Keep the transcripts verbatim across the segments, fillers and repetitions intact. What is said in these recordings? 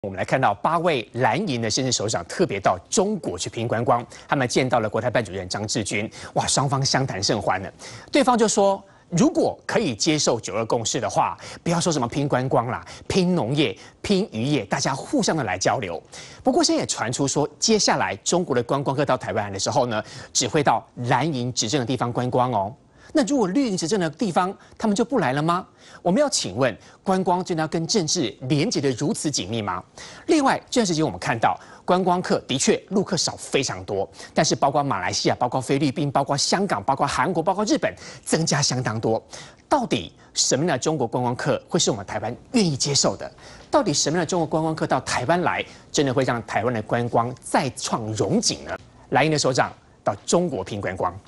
我们来看到八位蓝营的县市首长特别到中国去拼观光，他们见到了国台办主任张志军，哇，双方相谈甚欢呢。对方就说，如果可以接受九二共识的话，不要说什么拼观光啦，拼农业、拼渔业，大家互相的来交流。不过现在也传出说，接下来中国的观光客到台湾来的时候呢，只会到蓝营执政的地方观光哦。那如果绿营执政的地方，他们就不来了吗？我们要请问，观光真的要跟政治连结得如此紧密吗？另外，这段时间我们看到观光客的确陆客少非常多，但是包括马来西亚、包括菲律宾、包括香港、包括韩国、包括日本，增加相当多。到底什么样的中国观光客会是我们台湾愿意接受的？到底什么样的中国观光客到台湾来，真的会让台湾的观光再创荣景呢？蓝营的首长到中国拼观光。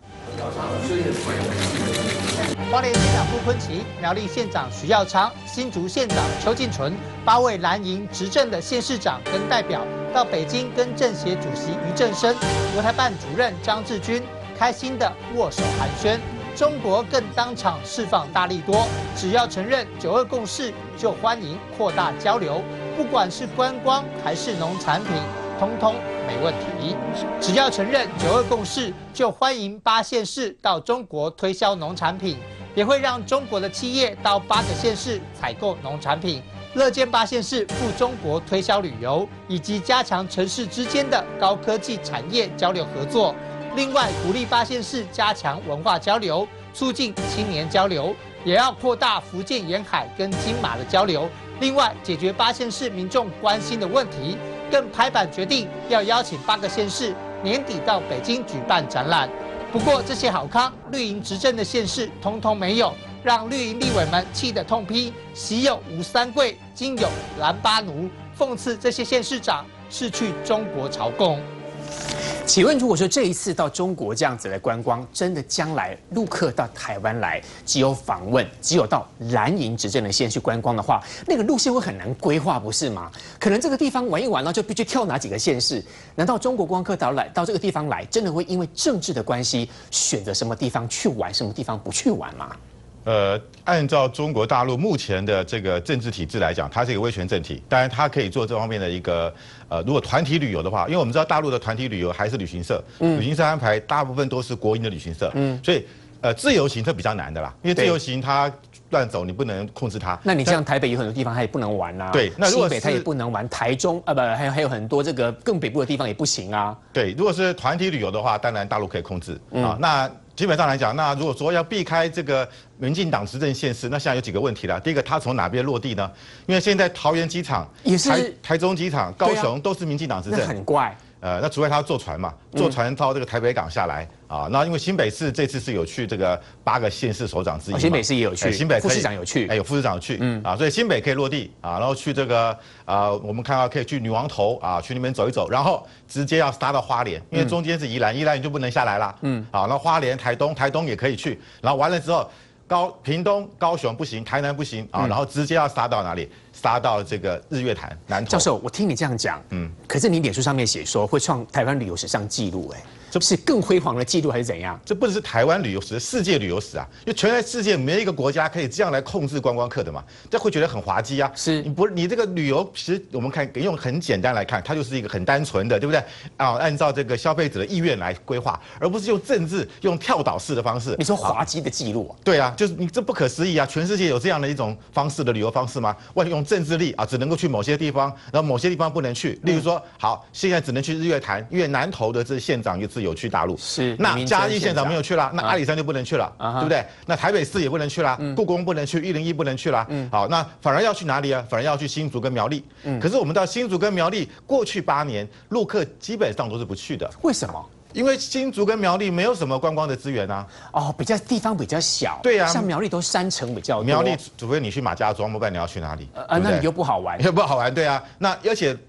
花莲县长傅昆萁、苗栗县长徐耀昌、新竹县长邱进纯，八位蓝营执政的县市长跟代表到北京跟政协主席俞正声、国台办主任张志军开心的握手寒暄。中国更当场释放大力多，只要承认九二共识，就欢迎扩大交流，不管是观光还是农产品，通通没问题。只要承认九二共识，就欢迎八县市到中国推销农产品，也会让中国的企业到八个县市采购农产品，乐见八县市赴中国推销旅游，以及加强城市之间的高科技产业交流合作。另外，鼓励八县市加强文化交流，促进青年交流，也要扩大福建沿海跟金马的交流。另外，解决八县市民众关心的问题，更拍板决定要邀请八个县市年底到北京举办展览。不过，这些好康，绿营执政的县市通通没有，让绿营立委们气得痛批：喜有吴三桂，今有蓝巴奴，讽刺这些县市长是去中国朝贡。 请问，如果说这一次到中国这样子的观光，真的将来陆客到台湾来，只有访问，只有到蓝营执政的县去观光的话，那个路线会很难规划，不是吗？可能这个地方玩一玩，然后就必须跳哪几个县市？难道中国观光客到来到这个地方来，真的会因为政治的关系选择什么地方去玩，什么地方不去玩吗？ 呃，按照中国大陆目前的这个政治体制来讲，它是一个威权政体，当然它可以做这方面的一个呃，如果团体旅游的话，因为我们知道大陆的团体旅游还是旅行社，嗯，旅行社安排大部分都是国营的旅行社，嗯，所以呃，自由行它比较难的啦，因为自由行它乱走，你不能控制它。 那你像台北有很多地方它也不能玩啊， 对，那如果新北它也不能玩，台中啊不还有还有很多这个更北部的地方也不行啊。 对，如果是团体旅游的话，当然大陆可以控制、嗯、啊，那。基本上来讲，那如果说要避开这个民进党执政县市，那现在有几个问题了。第一个，它从哪边落地呢？因为现在桃园机场、 也是台台中机场、高雄都是民进党执政， 那很怪。 呃，那除非他坐船嘛，坐船到这个台北港下来、嗯、啊。那因为新北市这次是有去这个八个县市首长之一嘛、哦， 新北市也有去， 新北副市长有去， 哎，有副市长有去，嗯啊，所以新北可以落地啊，然后去这个啊，我们看到可以去女王头啊，去那边走一走，然后直接要杀到花莲，因为中间是宜兰，宜兰你就不能下来啦，嗯，好，那花莲、台东，台东也可以去，然后完了之后。高屏东、高雄不行，台南不行啊，然后直接要杀到哪里？杀到这个日月潭、南投。 教授，我听你这样讲，嗯，可是你脸书上面写说会创台湾旅游史上纪录，哎，这不是更辉煌的纪录还是怎样？ 这不只是台湾旅游史，世界旅游史啊！因为全世界没一个国家可以这样来控制观光客的嘛，这会觉得很滑稽啊。 是， 你不，你这个旅游其实我们看用很简单来看，它就是一个很单纯的，对不对？啊，按照这个消费者的意愿来规划，而不是用政治、用跳岛式的方式。 你说滑稽的记录啊？ 对啊，就是你这不可思议啊！全世界有这样的一种方式的旅游方式吗？为了用政治力啊，只能够去某些地方，然后某些地方不能去。例如说，好，现在只能去日月潭，因为南投的这县长一次有去大陆， 是那嘉义县长没有去啦，那阿里山就不能去了，对不对？那台北市也不能去啦，故宫不能去，一零一不能去啦。好，那反而要去哪里啊？反而要去新竹跟苗栗。可是我们到新竹跟苗栗，过去八年陆客基本上都是不去的。 为什么？ 因为新竹跟苗栗没有什么观光的资源啊。 哦，比较地方比较小。 对啊， 像苗栗都山城比较多。 苗栗除非你去马家庄，不然你要去哪里？ 呃，那你又不好玩， 又不好玩，对啊。那而且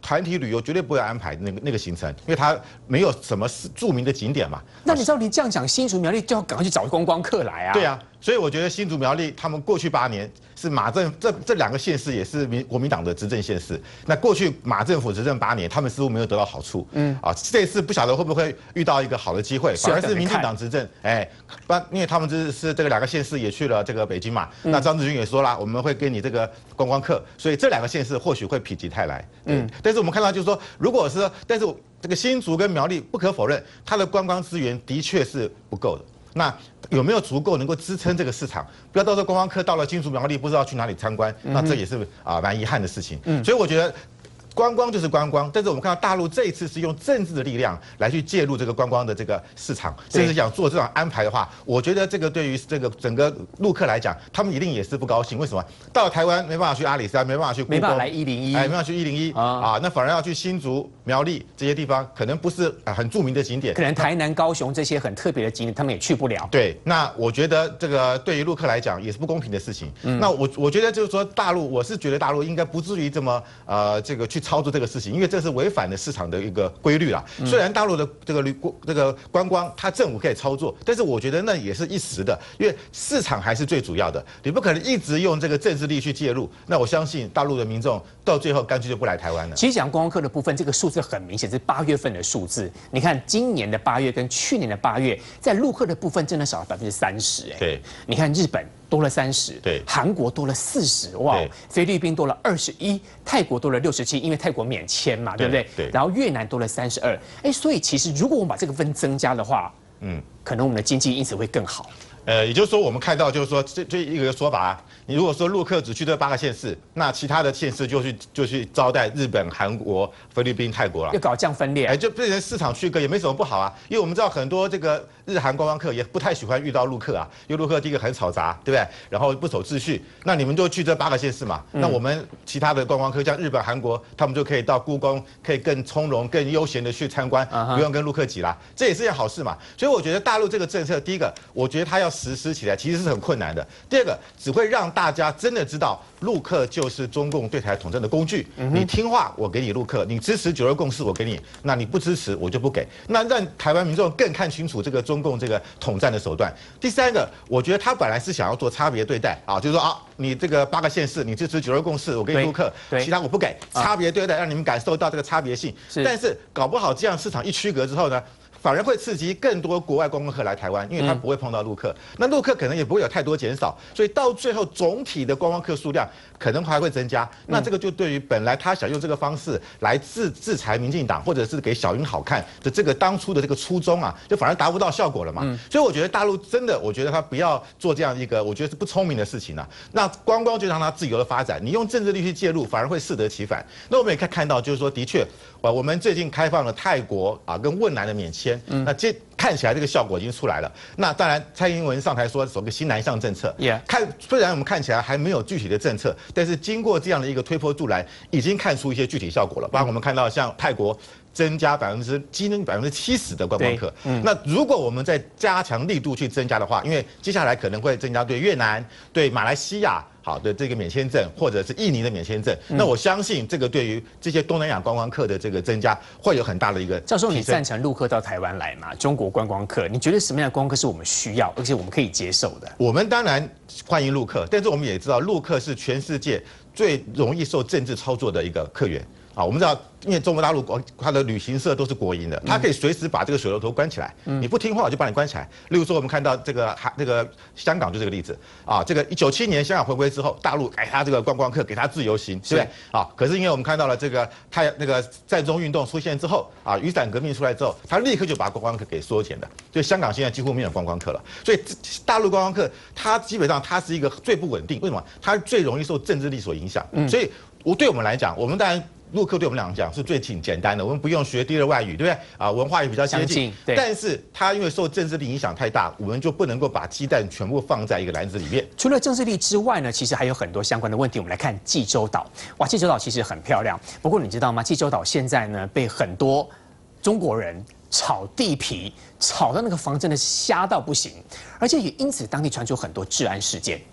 团体旅游绝对不会安排那个那个行程，因为它没有什么著名的景点嘛。 那你知道你这样讲，新竹苗栗就要赶快去找观光客来啊。 对啊，所以我觉得新竹苗栗他们过去八年是马政这这两个县市也是民国民党的执政县市。那过去马政府执政八年，他们似乎没有得到好处。嗯啊，这次不晓得会不会遇到一个好的机会，反而是民进党执政。哎，不，因为他们这是这个两个县市也去了这个北京嘛。那张志军也说了，我们会给你这个观光客，所以这两个县市或许会否极泰来。嗯，但是我们看到就是说，如果是，但是这个新竹跟苗栗不可否认，它的观光资源的确是不够的。那有没有足够能够支撑这个市场？不要到时候观光客到了新竹苗栗不知道去哪里参观，那这也是啊蛮遗憾的事情。嗯，所以我觉得。观光就是观光，但是我们看到大陆这一次是用政治的力量来去介入这个观光的这个市场，甚至想做这种安排的话，我觉得这个对于这个整个陆客来讲，他们一定也是不高兴。为什么？到了台湾没办法去阿里山，没办法去故宫， 没办法来一零一， 哎，没办法去一零一啊，那反而要去新竹、苗栗这些地方，可能不是很著名的景点， 可能台南、高雄这些很特别的景点，他们也去不了。 对，那我觉得这个对于陆客来讲也是不公平的事情。嗯、那我我觉得就是说，大陆我是觉得大陆应该不至于这么呃这个去操作这个事情，因为这是违反了市场的一个规律啦。虽然大陆的这个旅这个观光，它政府可以操作，但是我觉得那也是一时的，因为市场还是最主要的。你不可能一直用这个政治力去介入。那我相信大陆的民众到最后干脆就不来台湾了。 其实讲观光客的部分，这个数字很明显是八月份的数字。你看今年的八月跟去年的八月，在陆客的部分真的少了百分之三十。哎， 对， 你看日本多了三十， 对， 韩国多了四十，哇，菲律宾多了二十一，泰国多了六十七，因为泰国免签嘛，对不对？ 对。 然后越南多了三十二，哎，所以其实如果我们把这个分增加的话，嗯，可能我们的经济因此会更好。 呃，也就是说，我们看到就是说，这这一个说法啊，你如果说陆客只去这八个县市，那其他的县市就去就去招待日本、韩国、菲律宾、泰国了， 要搞这样分裂， 哎，就变成市场区隔也没什么不好啊，因为我们知道很多这个日韩观光客也不太喜欢遇到陆客啊，因为陆客第一个很吵杂，对不对？然后不守秩序，那你们就去这八个县市嘛，嗯、那我们其他的观光客像日本、韩国，他们就可以到故宫，可以更从容、更悠闲的去参观，uh huh. 不用跟陆客挤啦，这也是件好事嘛。所以我觉得大陆这个政策，第一个，我觉得它要实施起来其实是很困难的。第二个，只会让大家真的知道，陆客就是中共对台统战的工具。嗯、你听话，我给你陆客；你支持九二共识，我给你；那你不支持，我就不给。那让台湾民众更看清楚这个中共这个统战的手段。第三个，我觉得他本来是想要做差别对待啊，就是说啊，你这个八个县市，你支持九二共识，我给你陆客，其他我不给，差别对待，让你们感受到这个差别性。是但是搞不好这样市场一区隔之后呢？反而会刺激更多国外观光客来台湾，因为他不会碰到陆客，那陆客可能也不会有太多减少，所以到最后总体的观光客数量可能还会增加。那这个就对于本来他想用这个方式来制制裁民进党，或者是给小英好看的这个当初的这个初衷啊，就反而达不到效果了嘛。所以我觉得大陆真的，我觉得他不要做这样一个我觉得是不聪明的事情啊。那观光就让它自由的发展，你用政治力去介入，反而会适得其反。那我们也可以看到，就是说的确，我们最近开放了泰国啊跟汶南的免签。嗯，那这看起来这个效果已经出来了。那当然，蔡英文上台说走个新南向政策， yeah. 看虽然我们看起来还没有具体的政策，但是经过这样的一个推波助澜，已经看出一些具体效果了。包括我们看到像泰国增加百分之激增百分之七十的观光客。嗯，那如果我们再加强力度去增加的话，因为接下来可能会增加对越南、对马来西亚。好的，这个免签证或者是印尼的免签证，嗯、那我相信这个对于这些东南亚观光客的这个增加会有很大的一个。 教授，你赞成陆客到台湾来吗？中国观光客，你觉得什么样的观光客是我们需要，而且我们可以接受的？ 我们当然欢迎陆客，但是我们也知道，陆客是全世界最容易受政治操作的一个客源。啊，我们知道，因为中国大陆国它的旅行社都是国营的，它可以随时把这个水龙头关起来，嗯、你不听话我就把你关起来。例如说，我们看到这个还这个香港就这个例子啊，这个一九七年香港回归之后，大陆给他这个观光客给他自由行，对不对？啊，可是因为我们看到了这个太那个战中运动出现之后啊，雨伞革命出来之后，他立刻就把观光客给缩减了，所以香港现在几乎没有观光客了。所以大陆观光客它基本上它是一个最不稳定，为什么？它最容易受政治力所影响。嗯、所以我对我们来讲，我们当然。陆客对我们来讲是最挺简单的，我们不用学第二外语，对不对？啊，文化也比较接近。但是它因为受政治力影响太大，我们就不能够把鸡蛋全部放在一个篮子里面。 除了政治力之外呢，其实还有很多相关的问题。我们来看济州岛，哇，济州岛其实很漂亮。不过你知道吗？济州岛现在呢被很多中国人炒地皮，炒到那个房真的瞎到不行，而且也因此当地传出很多治安事件。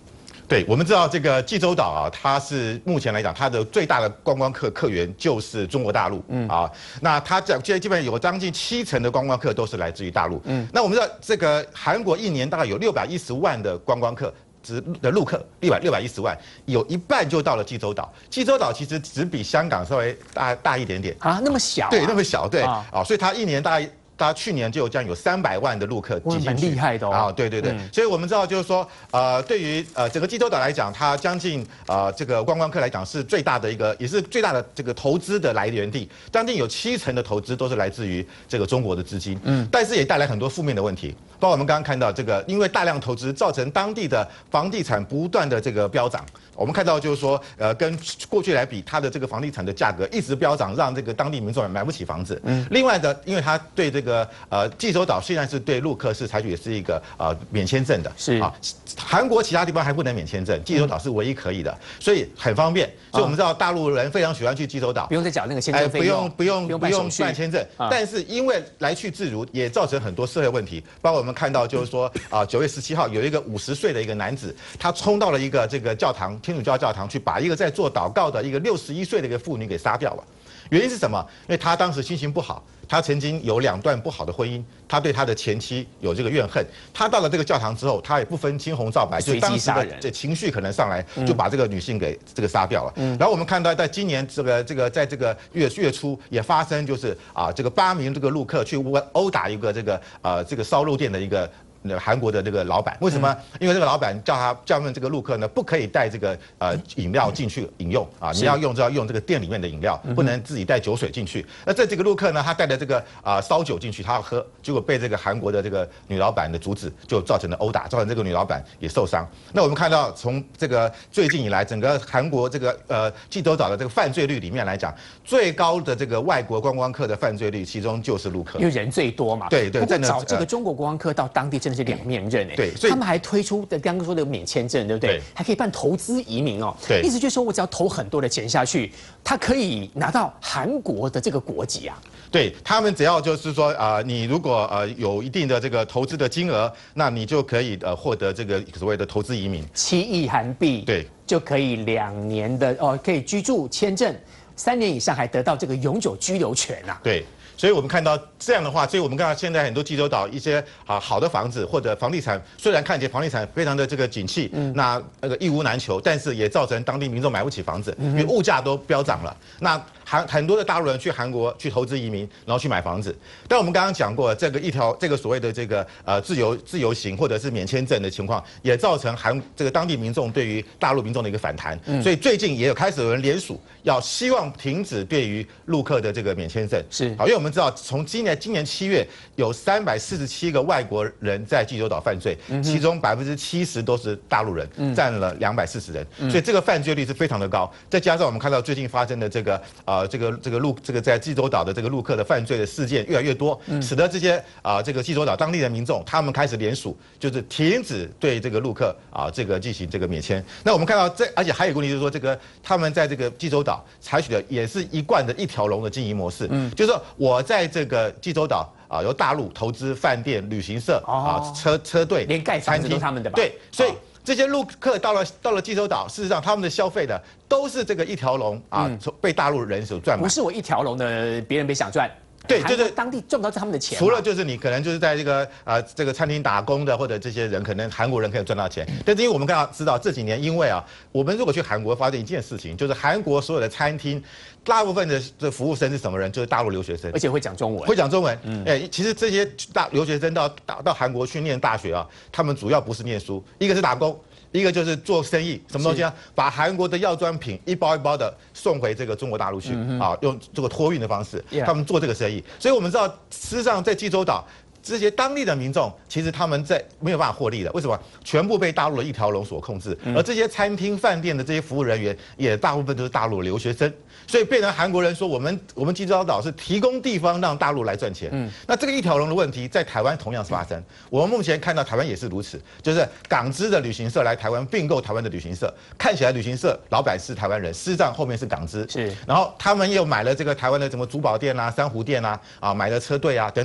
对，我们知道这个济州岛啊，它是目前来讲，它的最大的观光客客源就是中国大陆，嗯啊，那它这现在基本上有将近七成的观光客都是来自于大陆，嗯，那我们知道这个韩国一年大概有六百一十万的观光客。只的陆客六百六百一十万，有一半就到了济州岛。济州岛其实只比香港稍微大大一点点啊，那么小、啊， 对，那么小，对啊、哦，所以它一年大概。大家去年就有将有三百万的陆客挤进去， 蛮厉害的哦。 啊，对对对，嗯、所以我们知道就是说，呃，对于呃整个济州岛来讲，它将近呃这个观光客来讲是最大的一个，也是最大的这个投资的来源地，将近有七成的投资都是来自于这个中国的资金，嗯，但是也带来很多负面的问题，包括我们刚刚看到这个，因为大量投资造成当地的房地产不断的这个飙涨。我们看到就是说，呃，跟过去来比，它的这个房地产的价格一直飙涨，让这个当地民众买不起房子。嗯。另外的，因为它对这个呃济州岛虽然是对陆客是采取也是一个呃免签证的， 是啊， 韩国其他地方还不能免签证，济州岛是唯一可以的，所以很方便。所以我们知道大陆人非常喜欢去济州岛， 不用再缴那个签证费用， 不用不用不用办签证。但是因为来去自如，也造成很多社会问题，包括我们看到就是说啊，九月十七号有一个五十岁的一个男子，他冲到了一个这个教堂。天主教教堂去把一个在做祷告的一个六十一岁的一个妇女给杀掉了，原因是什么？因为他当时心情不好，他曾经有两段不好的婚姻，他对他的前妻有这个怨恨。他到了这个教堂之后，他也不分青红皂白，就当时的这情绪可能上来，就把这个女性给这个杀掉了。然后我们看到，在今年这个这个在这个月月初也发生，就是啊这个八名这个陆客去殴打一个这个呃这个烧肉店的一个。韩国的这个老板为什么？因为这个老板叫他叫他们这个陆客呢，不可以带这个呃饮料进去饮用啊，你要用就要用这个店里面的饮料，不能自己带酒水进去。那这这个陆客呢，他带着这个啊烧酒进去，他要喝，结果被这个韩国的这个女老板的阻止，就造成了殴打，造成这个女老板也受伤。那我们看到从这个最近以来，整个韩国这个呃济州岛的这个犯罪率里面来讲，最高的这个外国观光客的犯罪率，其中就是陆客， 因为人最多嘛。 对对， 不过找这个中国观光客到当地真的是两面刃哎。 对，所以他们还推出的刚刚说的免签证，对不对？ 对， 还可以办投资移民哦。 对， 意思就是说我只要投很多的钱下去，他可以拿到韩国的这个国籍啊。 对他们只要就是说啊、呃，你如果呃有一定的这个投资的金额，那你就可以呃获得这个所谓的投资移民， 七亿韩币， 对， 就可以两年的哦，可以居住签证，三年以上还得到这个永久居留权啊。 对。所以我们看到这样的话，所以我们看到现在很多济州岛一些啊好的房子或者房地产，虽然看起来房地产非常的这个景气，嗯，那那个一屋难求，但是也造成当地民众买不起房子，因为物价都飙涨了。那韩很多的大陆人去韩国去投资移民，然后去买房子。但我们刚刚讲过，这个一条这个所谓的这个呃自由自由行或者是免签证的情况，也造成韩这个当地民众对于大陆民众的一个反弹。嗯，所以最近也有开始有人联署，要希望停止对于陆客的这个免签证。 是， 好，因为我们知道从今年今年七月有三百四十七个外国人在济州岛犯罪，嗯、其中百分之七十都是大陆人，嗯、占了两百四十人，嗯、所以这个犯罪率是非常的高。再加上我们看到最近发生的这个啊、呃、这个这个陆这个在济州岛的这个陆客的犯罪的事件越来越多，嗯、使得这些啊、呃、这个济州岛当地的民众他们开始联署，就是停止对这个陆客啊、呃、这个进行这个免签。那我们看到这，而且还有一个问题就是说，这个他们在这个济州岛采取的也是一贯的一条龙的经营模式，嗯，就是说我在这个济州岛啊，由大陆投资饭店、旅行社啊、车车队、 连盖房子都他们的吧？ 对，所以这些陆客到了到了济州岛，事实上他们的消费的都是这个一条龙啊，被大陆人所赚满。 不是我一条龙的，别人别想赚。 对，就是当地赚不到他们的钱。 除了就是你可能就是在这个呃这个餐厅打工的，或者这些人可能韩国人可以赚到钱。但是因为我们刚刚知道这几年，因为啊，我们如果去韩国发现一件事情，就是韩国所有的餐厅，大部分的这服务生是什么人？就是大陆留学生， 而且会讲中文。 会讲中文。嗯，哎，其实这些大留学生到到到韩国去念大学啊，他们主要不是念书，一个是打工。一个就是做生意，什么东西啊？把韩国的药妆品一包一包的送回这个中国大陆去、嗯、啊，用这个托运的方式， yeah. 他们做这个生意。所以我们知道，事实上在济州岛这些当地的民众，其实他们在没有办法获利的。为什么？全部被大陆的一条龙所控制，而这些餐厅、饭店的这些服务人员，也大部分都是大陆的留学生。所以变成韩国人说，我们我们济州岛是提供地方让大陆来赚钱。嗯，那这个一条龙的问题在台湾同样是发生。我们目前看到台湾也是如此，就是港资的旅行社来台湾并购台湾的旅行社，看起来旅行社老板是台湾人，事实上后面是港资。是，然后他们又买了这个台湾的什么珠宝店啦、珊瑚店啦，啊，买了车队啊等等。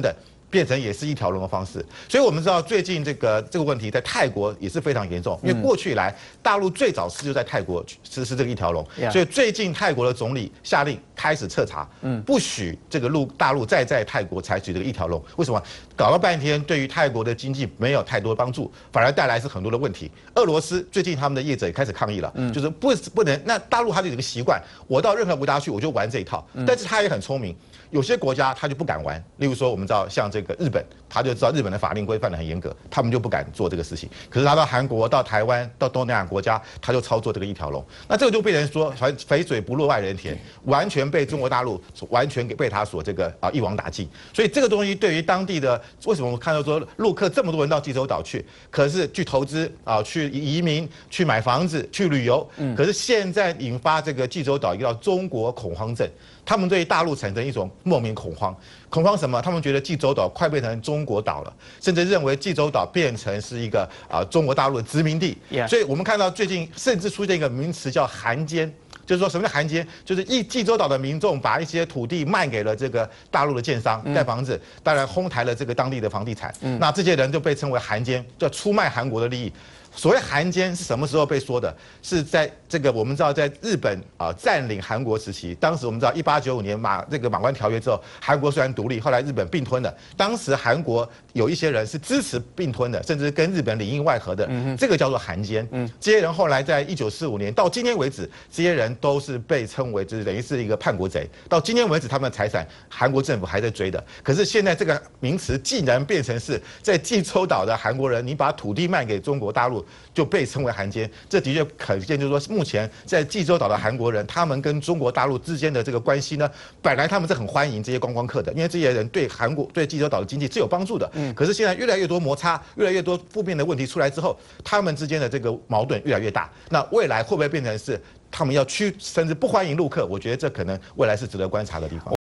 变成也是一条龙的方式。所以我们知道最近这个这个问题在泰国也是非常严重，因为过去以来大陆最早是就在泰国实施这个一条龙，所以最近泰国的总理下令开始彻查，不许这个陆大陆再在泰国采取这个一条龙。为什么？搞了半天对于泰国的经济没有太多帮助，反而带来是很多的问题。俄罗斯最近他们的业者也开始抗议了，就是不不能。那大陆它就有一个习惯，我到任何国家去我就玩这一套，但是他也很聪明。有些国家他就不敢玩，例如说我们知道像这个日本，他就知道日本的法令规范的很严格，他们就不敢做这个事情。可是他到韩国、到台湾、到东南亚国家，他就操作这个一条龙。那这个就被人说肥水不落外人田，完全被中国大陆完全给被他所这个啊一网打尽。所以这个东西对于当地的，为什么我们看到说陆客这么多人到济州岛去，可是去投资啊、去移民、去买房子、去旅游，可是现在引发这个济州岛一个叫中国恐慌症。他们对大陆产生一种莫名恐慌，恐慌什么？他们觉得济州岛快变成中国岛了，甚至认为济州岛变成是一个啊中国大陆的殖民地。所以我们看到最近甚至出现一个名词叫韩奸。就是说什么叫韩奸？就是一济州岛的民众把一些土地卖给了这个大陆的建商盖房子，当然哄抬了这个当地的房地产。那这些人就被称为韩奸，叫出卖韩国的利益。所谓韩奸是什么时候被说的？是在这个我们知道，在日本啊占领韩国时期，当时我们知道一八九五年马这个马关条约之后，韩国虽然独立，后来日本并吞了。当时韩国有一些人是支持并吞的，甚至跟日本里应外合的，这个叫做韩奸。这些人后来在一九四五年到今天为止，这些人都是被称为就是等于是一个叛国贼。到今天为止，他们的财产韩国政府还在追的。可是现在这个名词竟然变成是在济州岛的韩国人，你把土地卖给中国大陆，就被称为韩奸。这的确可见，就是说，目前在济州岛的韩国人，他们跟中国大陆之间的这个关系呢，本来他们是很欢迎这些观光客的，因为这些人对韩国、对济州岛的经济是有帮助的。嗯。可是现在越来越多摩擦，越来越多负面的问题出来之后，他们之间的这个矛盾越来越大。那未来会不会变成是他们要驱，甚至不欢迎陆客？我觉得这可能未来是值得观察的地方。